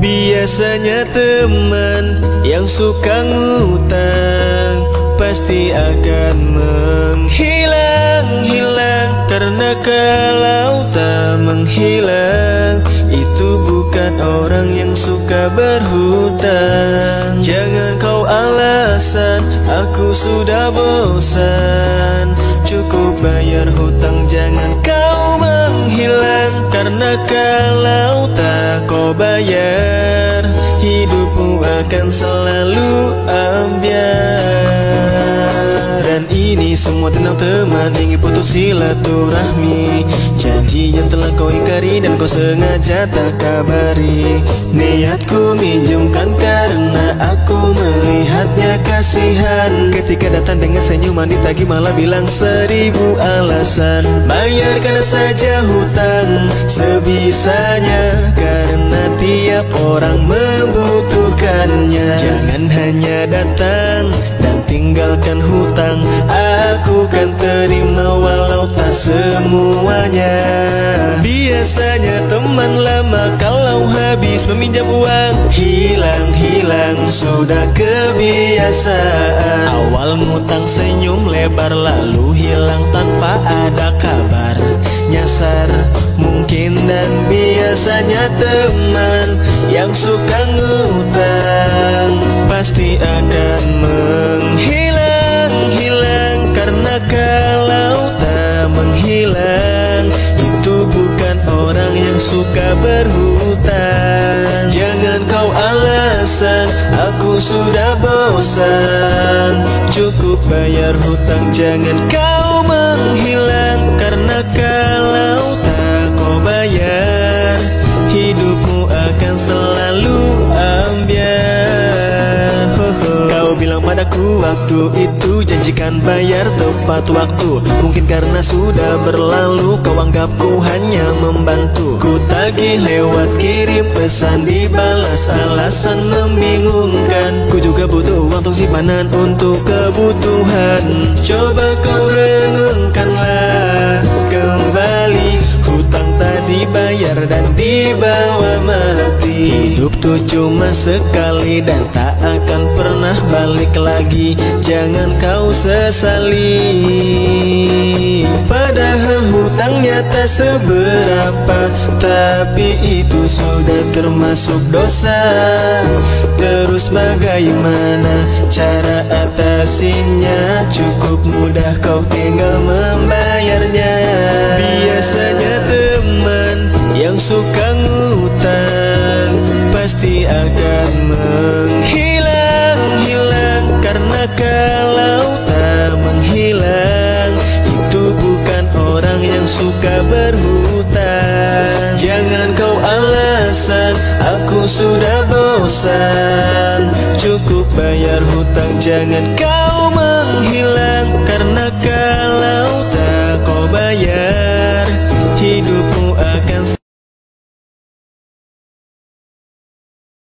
Biasanya teman yang suka ngutang pasti akan menghilang-hilang, karena kalau tak menghilang itu bukan orang yang suka berhutang. Jangan kau alasan aku sudah bosan, cukup bayar hutang, jangan kau menghilang. Karena kalau tak kau bayar, hidupmu akan selalu ambiar. Dan ini semua tentang teman ingin putus silaturahmi, janji yang telah kau ingkari dan kau sengaja tak kabari. Niatku minjemkan karena aku melihatnya kasihan, ketika datang dengan senyuman ditagih malah bilang 1000 alasan. Bayarkan saja hutang sebisanya, karena tiap orang membutuhkannya. Jangan hanya datang dan tinggalkan hutang, aku kan terima walau tak semuanya. Biasanya teman lama kalau habis meminjam uang, hilang-hilang sudah kebiasaan. Awal ngutang senyum lebar lalu hilang tanpa ada kabar, nyasar mungkin. Dan biasanya teman yang suka ngutang pasti akan menghilang-hilang, karena kalau tak menghilang itu bukan orang yang suka berhutang. Jangan kau alasan aku sudah bosan, cukup bayar hutang, jangan kau menghilang. Karena kalau tak kau bayar, hidupmu akan selalu ambiar. Kau bilang padaku waktu itu janjikan bayar tepat waktu, mungkin karena sudah berlalu kau anggapku hanya membantu. Ku tagih lewat kirim pesan, dibalas alasan membingungkan. Ku juga butuh uang untuk simpanan untuk kebutuhan. Coba kau renungkanlah kembali, hutang tadi bayar dan dibawa mati. Hidup tuh cuma sekali dan tak akan pernah balik lagi, jangan kau sesali. Padahal hutangnya tak seberapa, tapi itu sudah termasuk dosa. Terus bagaimana cara atasinya? Cukup mudah kau tinggal membayarnya. Biasanya teman yang suka ngutang pasti akan menghilang-hilang, karena kalau tak menghilang itu bukan orang yang suka berhutang. Jangan kau alasan aku sudah bosan, cukup bayar hutang, jangan kau menghilang.